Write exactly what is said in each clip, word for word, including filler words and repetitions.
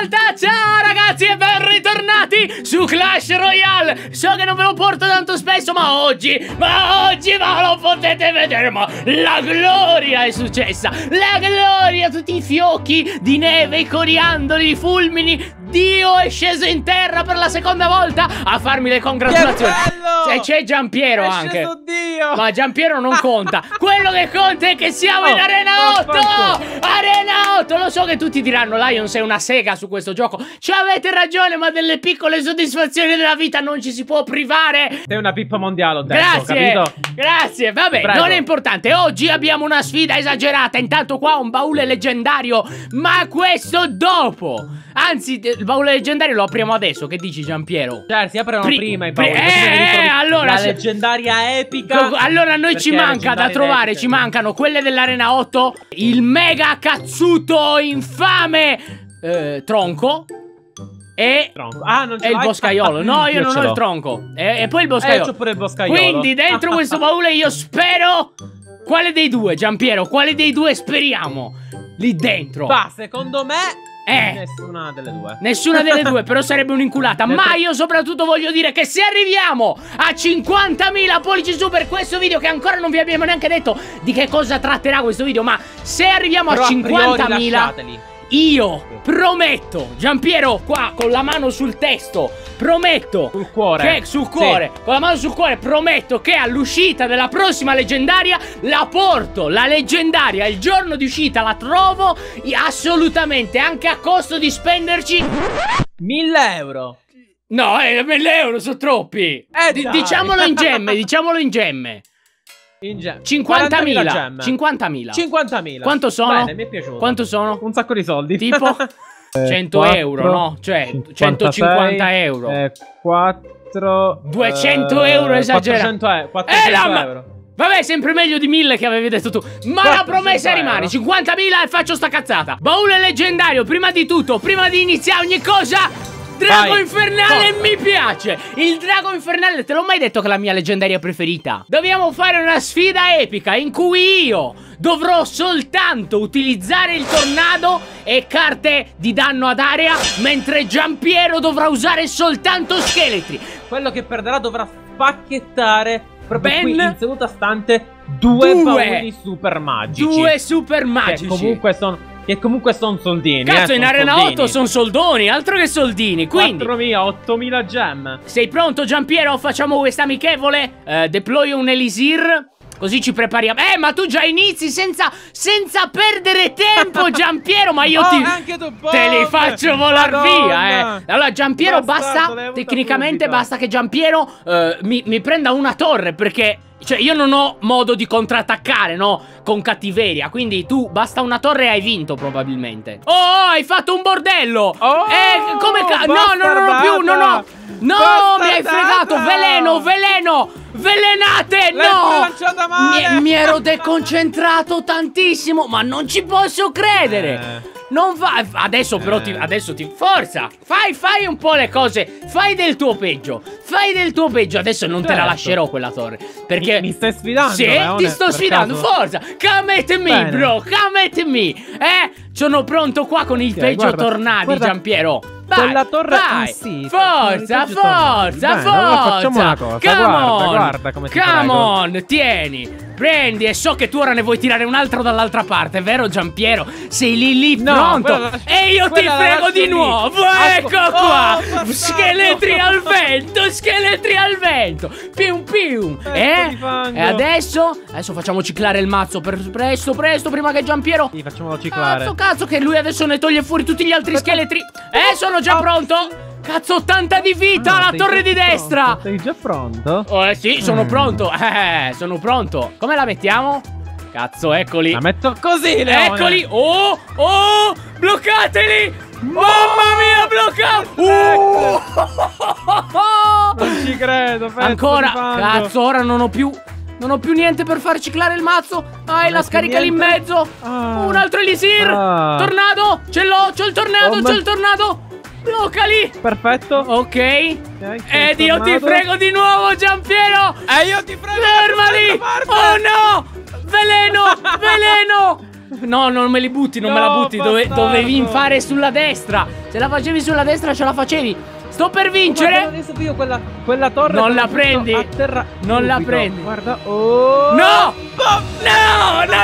volta! Ciao ragazzi e ben ritornati su Clash Royale! So che non ve lo porto tanto spesso, ma oggi, ma oggi, ma lo potete vedere, ma la gloria è successa! La gloria, tutti i fiocchi di neve, i coriandoli, i fulmini. Dio è sceso in terra per la seconda volta a farmi le congratulazioni. Se c'è Giampiero è anche. Dio. Ma Giampiero non conta. Quello che conta è che siamo oh, in Arena otto. Oh, Arena otto. Lo so che tutti diranno Lion sei una sega su questo gioco. Ci avete ragione, ma delle piccole soddisfazioni della vita non ci si può privare. Sei una pippa mondiale, ho detto, grazie, capito? Grazie, vabbè, Prego. Non è importante. Oggi abbiamo una sfida esagerata. Intanto qua un baule leggendario, ma questo dopo. Anzi, il baule leggendario lo apriamo adesso. Che dici, Giampiero? Cioè, si aprono Pri prima i bauli. Eh, eh allora la leggendaria epica. Allora a noi ci manca da trovare, epica. Ci mancano quelle dell'Arena otto, il mega cazzuto infame eh, tronco e, tronco. Ah, non e il boscaiolo. No, io, io non ho il tronco. E, e poi il boscaiolo. Eh, c'ho pure il boscaiolo. Quindi dentro questo baule io spero. Quale dei due, Giampiero? Quale dei due speriamo? Lì dentro. Ma secondo me Eh, nessuna delle due. Nessuna delle due, però sarebbe un'inculata. Ma io soprattutto voglio dire che se arriviamo a cinquantamila pollici su per questo video, che ancora non vi abbiamo neanche detto di che cosa tratterà questo video, ma se arriviamo però a cinquantamila, io prometto, Giampiero qua con la mano sul testo, prometto sul cuore, che sul cuore, sì. Con la mano sul cuore prometto che all'uscita della prossima leggendaria la porto, la leggendaria, il giorno di uscita la trovo assolutamente, anche a costo di spenderci mille euro. No, eh, mille euro sono troppi. Eh, D diciamolo in gemme, diciamolo in gemme. cinquantamila. cinquantamila. cinquantamila. Quanto sono? Bene, mi è piaciuto. Quanto sono? Un sacco di soldi. Tipo cento euro, no? Cioè centocinquanta euro. Eh, quattro duecento euro esagerato. quattrocento, quattrocento eh, euro. Vabbè, sempre meglio di mille che avevi detto tu. Ma la promessa rimane, cinquantamila e faccio sta cazzata. Baule leggendario, prima di tutto, prima di iniziare ogni cosa, Drago Vai. Infernale oh. Mi piace. Il drago infernale, te l'ho mai detto che è la mia leggendaria preferita. Dobbiamo fare una sfida epica in cui io dovrò soltanto utilizzare il tornado e carte di danno ad area, mentre Giampiero dovrà usare soltanto scheletri. Quello che perderà dovrà spacchettare proprio ben qui in seduta stante due, due bauli super magici. Due super magici. Che comunque sono Che comunque sono soldini. Cazzo, eh, in son Arena soldini. otto sono soldoni, altro che soldini. Quindi quattromila, ottomila gem. Sei pronto, Giampiero? Facciamo questa amichevole. uh, Deployo un elisir, così ci prepariamo. Eh, ma tu già inizi senza Senza perdere tempo, Giampiero. Ma io oh, ti anche tu, te li faccio volar via, eh. Allora, Giampiero, Bastardo, basta tecnicamente subito. Basta che Giampiero uh, mi, mi prenda una torre, perché cioè io non ho modo di contrattaccare, no? Con cattiveria. Quindi tu basta una torre e hai vinto probabilmente. Oh, oh hai fatto un bordello. Oh, eh, come ca No, no, non ho più, no, no. No, mi hai fregato. Veleno, veleno. Velenate, no. Mi, mi ero deconcentrato tantissimo. Ma non ci posso credere. Eh. Non va. Adesso però ti, adesso ti forza. Fai, fai un po' le cose. Fai del tuo peggio. Fai del tuo peggio. Adesso non certo. te la lascerò quella torre. Perché mi, mi stai sfidando? Sì, Leone, ti sto sfidando. caso. Forza. Come at me, Bene. bro. Come at me. Eh? Sono pronto qua con il okay, peggio guarda, tornadi, guarda. Giampiero. Vai, Quella torre vai. Ah, sì, forza, forza, Bene, forza. Allora facciamo una cosa. Come guarda, on. guarda come ti Come prego. on, tieni. Prendi, e so che tu ora ne vuoi tirare un altro dall'altra parte, vero Giampiero? Sei lì lì no, pronto quella, e io ti frego di lì. nuovo. Ecco Asco. qua. Oh, scheletri al vento, scheletri al vento. Pium pium. Eh? E adesso? Adesso facciamo ciclare il mazzo per presto, presto, prima che Giampiero. Sì, facciamolo ciclare. Cazzo, cazzo, che lui adesso ne toglie fuori tutti gli altri scheletri. Eh, sono già pronto. Cazzo, ottanta di vita, ah, la torre di pronto? destra. Sei già pronto? Oh, eh sì, sono mm. pronto. Eh, sono pronto. Come la mettiamo? Cazzo, eccoli. La metto così, Leone. Eccoli. Oh, oh, bloccateli. Mamma mia, bloccati. Uh. Non ci credo. Ancora. Cazzo, ora non ho più... Non ho più niente per far ciclare il mazzo. Ah, e la scarica lì in mezzo. Ah. Un altro elisir. Ah. Tornado. Ce l'ho, c'ho il tornado, oh, c'ho il tornado. Bloccali. Perfetto. Ok. okay Ed io ti frego di nuovo, Giampiero. E eh, io ti frego. Fermali. Oh no. Veleno. Veleno. No, non me li butti, non No, me la butti. Dove, bastardo. dovevi fare sulla destra. Se la facevi sulla destra, ce la facevi. Sto per vincere. Ma adesso io quella, quella torre Non te la butto prendi. a terra Non la subito. prendi. Guarda. Oh. No! No! No!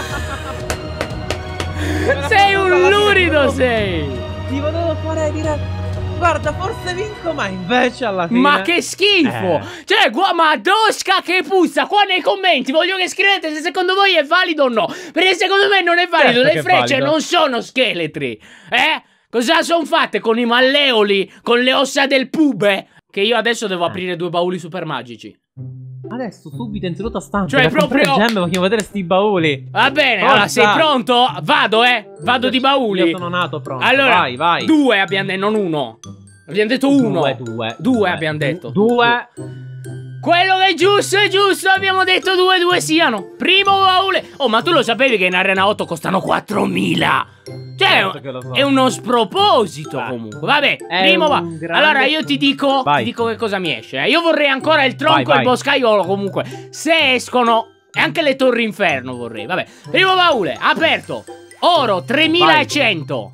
no. Sei un lurido, sei. Ti volevo fare dire. Guarda, forse vinco, ma invece alla fine. Ma che schifo! Eh. Cioè, qua, ma Dosca che puzza! Qua nei commenti voglio che scrivete se secondo voi è valido o no. Perché secondo me non è valido. Certo Le che è frecce valido. non sono scheletri. Eh? Cosa sono fatte con i malleoli? Con le ossa del pube? Che io adesso devo aprire due bauli super magici. Adesso subito in seduta stampa. Cioè, per comprare proprio- gemme, voglio vedere sti bauli. Va bene, Forza. allora sei pronto? Vado, eh? Vado di bauli. Io sono nato pronto. Allora, vai, vai. due abbiamo detto, non uno. Abbiamo detto uno. Due, due. Due abbiamo detto. Due. Quello che è giusto è giusto, abbiamo detto due due siano. Primo baule. Oh, ma tu lo sapevi che in Arena otto costano quattromila? Cioè, Certo che lo so. è uno sproposito Beh. comunque. Vabbè, È primo va. un grande- Allora io ti dico, Vai. ti dico che cosa mi esce. eh. Io vorrei ancora il tronco Vai, e vai. il boscaiolo comunque. Se escono, e anche le torri inferno vorrei. Vabbè, primo baule, aperto. Oro, tremilacento.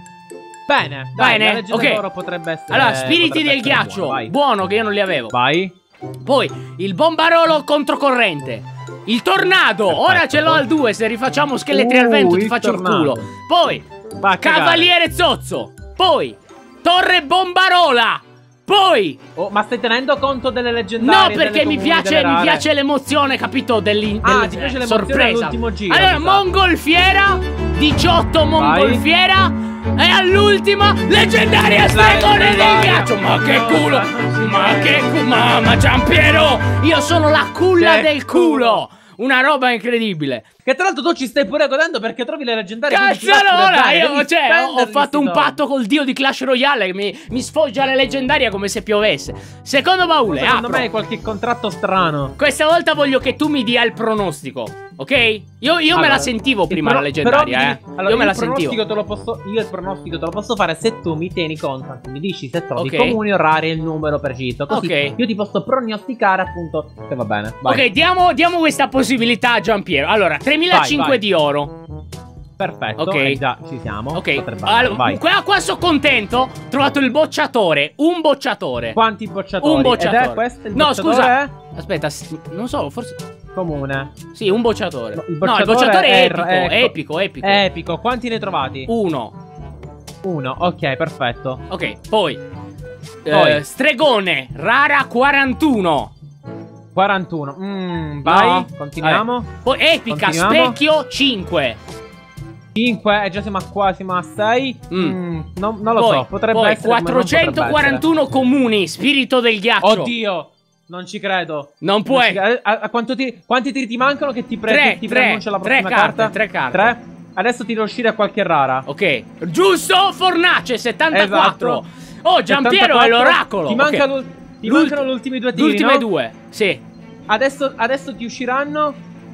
Bene, dai, Bene, la legge ok. dell'oro potrebbe essere. Allora, spiriti potrebbe del essere ghiaccio. buono, vai. Buono che io non li avevo. Vai. Poi il bombarolo controcorrente. Il tornado. Perfetto, Ora ce l'ho poi. al due. Se rifacciamo scheletri Uh, al vento ti il faccio tornado. il culo. Poi Va a cagare. Cavaliere Zozzo. Poi Torre Bombarola. Poi Oh, ma stai tenendo conto delle no, leggendarie? perché delle mi comuni, piace, delle mi rare? piace l'emozione, capito? Dell'in- Ah, del- ti piace eh, l'emozione sorpresa. all'ultimo giro, Allora, esatto. mongolfiera, diciotto mongolfiera e all'ultima leggendaria stregone del Leggendaria. ghiaccio. Ma che No, culo! non si Ma crede. che culo! Mamma Giampiero! Io sono la culla Che del culo! Una roba incredibile. Che tra l'altro tu ci stai pure godendo perché trovi le leggendarie. quindi ti Cazzo va pure allora, bene, io devi cioè, ho, ho spenderli fatto un sti soldi. patto col dio di Clash Royale che mi, mi sfoggia la leggendaria come se piovesse. Secondo baule, Secondo apro. me hai qualche contratto strano. Questa volta voglio che tu mi dia il pronostico, ok? Io, io me Allora, la sentivo il prima pro- la leggendaria, però eh. mi- allora, io me la il pronostico sentivo. te lo posso, io il pronostico te lo posso fare se tu mi tieni conto, anzi, mi dici se trovi Ok. comuni o rari il numero preciso. Così Ok. io ti posso pronosticare appunto che va bene. Vai. Ok, diamo, diamo questa possibilità a Giampiero. Allora, tremilacinquecento Vai, vai. di oro. Perfetto. Ok. eh, già ci siamo. Ok, Potrebbe andare, allora, vai. qua, qua sono contento. Ho trovato il bocciatore. Un bocciatore. Quanti bocciatori? Un bocciatore. Ed è questo il no, bocciatore? scusa. Aspetta, s- non so, forse. Comune. Sì, un bocciatore. No, il no, il bocciatore bocciatore è è- epico, ecco. epico, epico. Epico. Quanti ne hai trovati? Uno. Uno. Ok, perfetto. Ok, poi. Poi. eh, stregone, rara quarantuno. quarantuno. Mm, vai. No. Continuiamo. Poi epica, Continuiamo. specchio, cinque. cinque. E già siamo a qua, siamo a sei. Mm. Mm, non, non lo Poi, so. Potrebbe poi essere. ma non potrebbe quattrocentoquarantuno comuni, spirito del essere. ghiaccio. Oddio. Non ci credo. Non Non puoi. ci credo. A, a quanto tiri, quanti tiri ti mancano che ti, pre Tre, ti tre, preannuncio la tre prossima carte, carta? tre carte. Tre? Adesso tiro uscire a qualche rara. Ok, giusto, fornace, settantaquattro. Esatto. Oh, Giampiero è settantaquattro. l'oracolo. Ti, Ok. mancano, ti L'ult- mancano gli ultimi due tiri, L'ultime no? due, sì. Adesso, adesso ti usciranno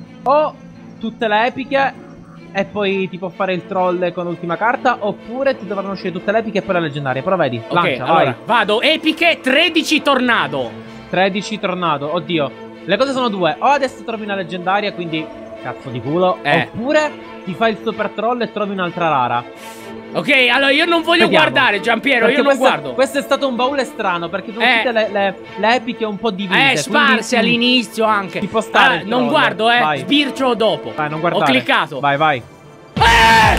o tutte le epiche e poi ti può fare il troll con l'ultima carta, oppure ti dovranno uscire tutte le epiche e poi la leggendaria. Però vedi, Ok, lancia, allora, vai. vado, epiche, tredici tornado. tredici tornado, oddio. Le cose sono due, o adesso trovi una leggendaria, quindi cazzo di culo, Eh. oppure ti fai il super troll e trovi un'altra rara. Ok, allora io non voglio Vediamo. guardare, Giampiero, Perché io non questo, guardo. questo è stato un baule strano, perché sono Eh. tutte le, le, le epiche un po' divise. Eh, sparse quindi- all'inizio anche. Ci può stare Ah, il non troll. guardo, eh. Vai. Sbircio dopo. Vai, non guardare. Ho cliccato. Vai, vai. Eh!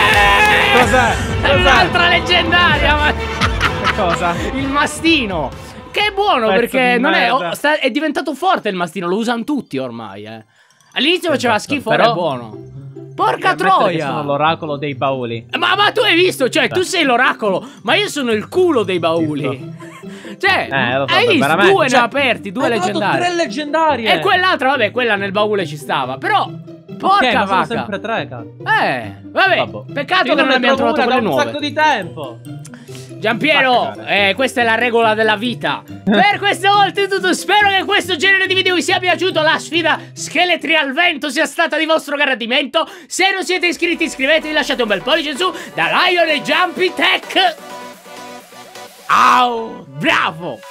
Eh! Cos'è? È Cos'è? un'altra leggendaria, ma... Che cosa? Il mastino. Che è buono Pezzo perché di non è, merda. oh, sta- è diventato forte il mastino, lo usano tutti ormai, eh. All'inizio faceva Esatto, schifo, però- ora è buono. Porca Devi ammettere che troia. sono l'oracolo dei bauli. Ma, ma tu hai visto, cioè tu Beh. sei l'oracolo, ma io sono il culo dei bauli. Cioè, Eh, lo so, hai visto? veramente. Due ne Cioè, ho aperti, due hai trovato leggendarie. tre leggendarie. E quell'altra, vabbè, quella nel baule ci stava. Però, Ok, porca ma sono vacca. sempre tre, cazzo. Eh, vabbè, Vabbè. peccato Io che non ne abbiamo trovo trovato una quelle da un nuove. sacco di tempo. Giampiero, Fa cagare. eh, questa è la regola della vita. Per questa volta è tutto. Spero che questo genere di video vi sia piaciuto. La sfida scheletri al vento sia stata di vostro gradimento. Se non siete iscritti, iscrivetevi, lasciate un bel pollice in su. Da Lion e Jumpy Tech. Au, bravo.